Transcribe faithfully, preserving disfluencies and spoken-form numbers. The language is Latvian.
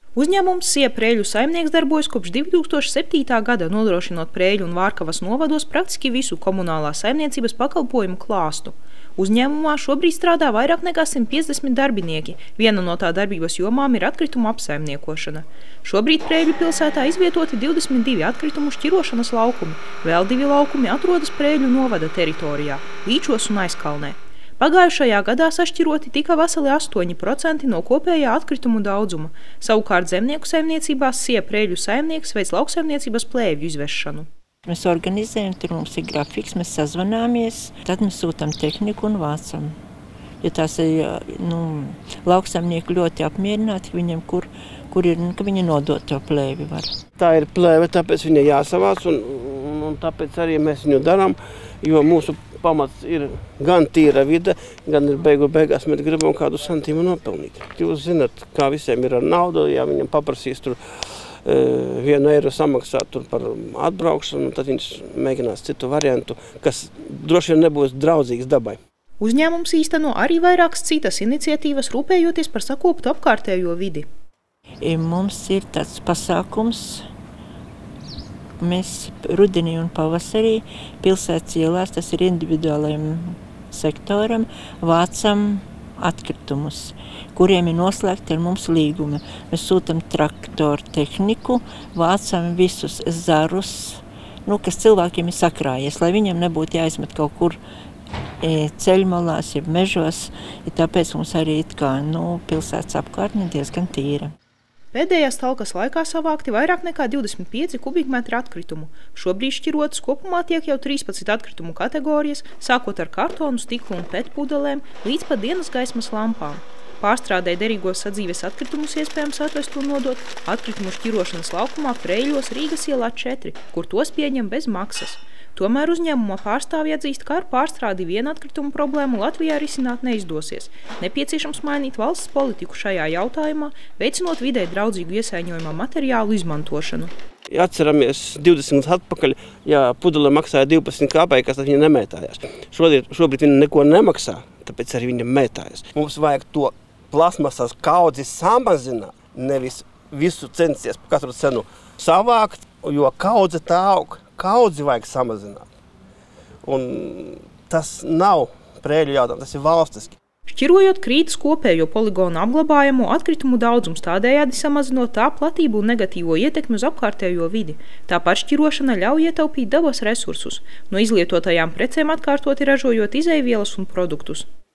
Uzņēmums Sija Preļu saimnieks darbojas kopš divi tūkstoši septītā gada, nodrošinot Preļu un Vārkavas novados praktiski visu komunālās saimniecības pakalpojumu klāstu. Uzņēmumā šobrīd strādā vairāk nekā simt piecdesmit darbinieki. Viena no tā darbības jomām ir atkritumu apsaimniekošana. Šobrīd Preļu pilsētā izvietoti divdesmit divi atkritumu šķirošanas laukumi. Vēl divi laukumi atrodas Preļu novada teritorijā – Līčos un Aizkalnē. Pagājušajā gadā sašķiroti tika veseli astoņi procenti no kopējā atkritumu daudzuma. Savukārt zemnieku saimniecībās Sija Preļu saimnieks veic lauksaimniecības plēvju izvešanu. Mēs organizējam, tur mums ir grafiks, mēs sazvanāmies, tad mēs sūtam tehniku un vācam. Jo tās ir, nu, lauksaimnieki ļoti apmierināti, viņiem, kur, kur ir, ka viņi nodot to plēvi var. Tā ir plēve, tāpēc viņa jāsavāc, un, un tāpēc arī mēs viņu darām, jo mūsu pamats ir gan tīra vide, gan ir beigu beigās, mēs gribam kādu santīmu nopelnīt. Jūs zināt, kā visiem ir ar naudu, ja viņam paprasīs tur e, vienu eiro samaksāt tur par atbraukšanu, tad viņš mēģinās citu variantu, kas droši vien nebūs draudzīgs dabai. Uzņēmums īsteno arī vairākas citas iniciatīvas, rūpējoties par sakoptu apkārtējo vidi. Mums ir tāds pasākums. Mēs rudenī un pavasarī pilsētas ielās, tas ir individuālajiem sektoram, vācam atkritumus, kuriem ir noslēgti ar mums līgumi. Mēs sūtam traktoru tehniku, vācam visus zarus, nu, kas cilvēkiem ir sakrājies, lai viņiem nebūtu jāizmet kaut kur ceļmalās, jeb mežos, ja tāpēc mums arī it kā, nu, pilsētas apkārtne diezgan tīra. Pēdējās talkas laikā savākti vairāk nekā divdesmit pieci kubikmetri atkritumu. Šobrīd šķirotas kopumā tiek jau trīspadsmit atkritumu kategorijas, sākot ar kartonu, stiklu un pet pudelēm, līdz pat dienas gaismas lampām. Pārstrādē derīgos sadzīves atkritumus iespējams atvest un nodot atkritumu šķirošanas laukumā Preļos Rīgas ielā četri, kur tos pieņem bez maksas. Tomēr uzņēmuma pārstāvji atzīst, ka ar pārstrādi vienu atkritumu problēmu Latvijā risināt neizdosies. Nepieciešams mainīt valsts politiku šajā jautājumā, veicinot videi draudzīgu iesaiņojumā materiālu izmantošanu. Ja atceramies divdesmit gadus atpakaļ, ja pudele maksāja divpadsmit kāpēkas, tad viņa nemētājās. Šodien, šobrīd viņa neko nemaksā, tāpēc arī viņa mētājas. Mums vajag to plasmasas kaudzi samazināt, nevis visu censties par katru cenu savākt, jo kaudze tā aug. Kaudzi vajag samazināt. Un tas nav Preļu jautājums, tas ir valstiski. Šķirojot krītas kopējo poligonu apglabājamo atkritumu daudzums, tādējādi samazinot tā platību un negatīvo ietekmi uz apkārtējo vidi. Tāpat šķirošana ļauj ietaupīt dabas resursus, no izlietotajām precēm atkārtoti ražojot izeivielas un produktus.